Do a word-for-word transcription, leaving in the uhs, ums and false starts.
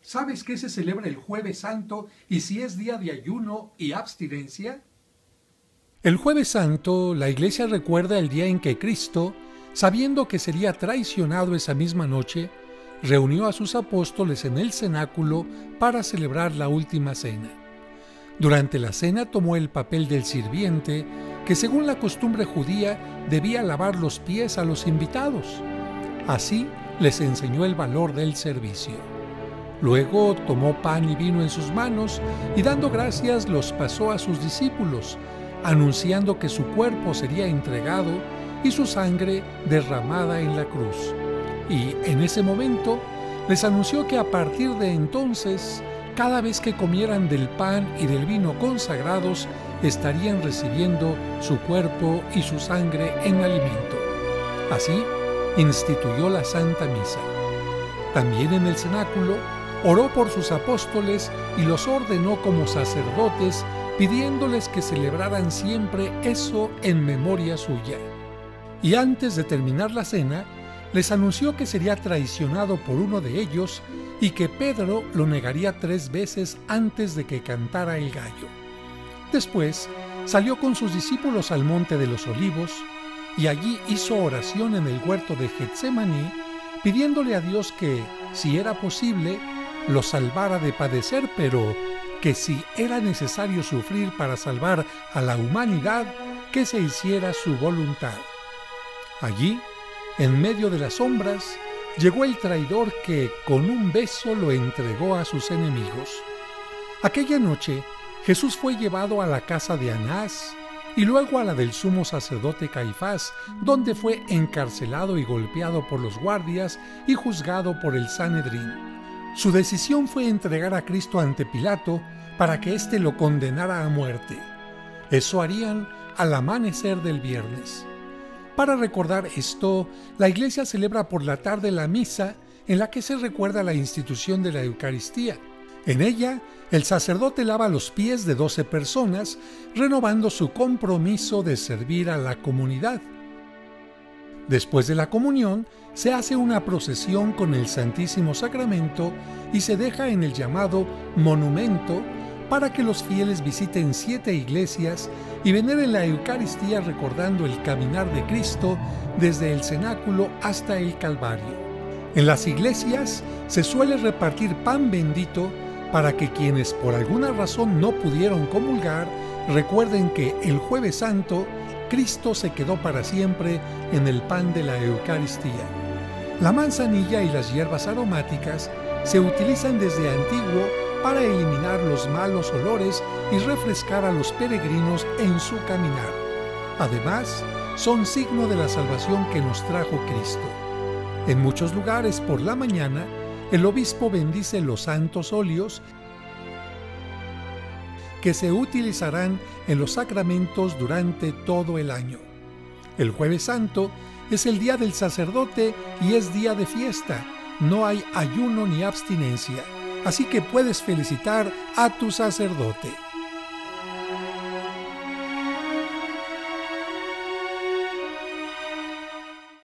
¿Sabes qué se celebra el Jueves Santo y si es día de ayuno y abstinencia? El Jueves Santo, la Iglesia recuerda el día en que Cristo, sabiendo que sería traicionado esa misma noche, reunió a sus apóstoles en el cenáculo para celebrar la última cena. Durante la cena tomó el papel del sirviente, que según la costumbre judía debía lavar los pies a los invitados. Así les enseñó el valor del servicio. Luego tomó pan y vino en sus manos y dando gracias los pasó a sus discípulos, anunciando que su cuerpo sería entregado y su sangre derramada en la cruz. Y en ese momento les anunció que a partir de entonces, cada vez que comieran del pan y del vino consagrados, estarían recibiendo su cuerpo y su sangre en alimento. Así, instituyó la Santa Misa. También en el cenáculo, oró por sus apóstoles y los ordenó como sacerdotes, pidiéndoles que celebraran siempre eso en memoria suya. Y antes de terminar la cena, les anunció que sería traicionado por uno de ellos y que Pedro lo negaría tres veces antes de que cantara el gallo. Después, salió con sus discípulos al Monte de los Olivos y allí hizo oración en el huerto de Getsemaní, pidiéndole a Dios que, si era posible, lo salvara de padecer, pero que si era necesario sufrir para salvar a la humanidad, que se hiciera su voluntad. Allí, en medio de las sombras, llegó el traidor que con un beso lo entregó a sus enemigos. Aquella noche, Jesús fue llevado a la casa de Anás y luego a la del sumo sacerdote Caifás, donde fue encarcelado y golpeado por los guardias y juzgado por el Sanedrín. Su decisión fue entregar a Cristo ante Pilato para que éste lo condenara a muerte. Eso harían al amanecer del viernes. Para recordar esto, la Iglesia celebra por la tarde la misa en la que se recuerda la institución de la Eucaristía. En ella, el sacerdote lava los pies de doce personas, renovando su compromiso de servir a la comunidad. Después de la comunión, se hace una procesión con el Santísimo Sacramento y se deja en el llamado monumento para que los fieles visiten siete iglesias y veneren la Eucaristía recordando el caminar de Cristo desde el cenáculo hasta el Calvario. En las iglesias se suele repartir pan bendito para que quienes por alguna razón no pudieron comulgar recuerden que el Jueves Santo Cristo se quedó para siempre en el pan de la Eucaristía. La manzanilla y las hierbas aromáticas se utilizan desde antiguo para eliminar los malos olores y refrescar a los peregrinos en su caminar. Además, son signo de la salvación que nos trajo Cristo. En muchos lugares, por la mañana, el obispo bendice los santos óleos que se utilizarán en los sacramentos durante todo el año. El Jueves Santo es el día del sacerdote y es día de fiesta. No hay ayuno ni abstinencia, así que puedes felicitar a tu sacerdote.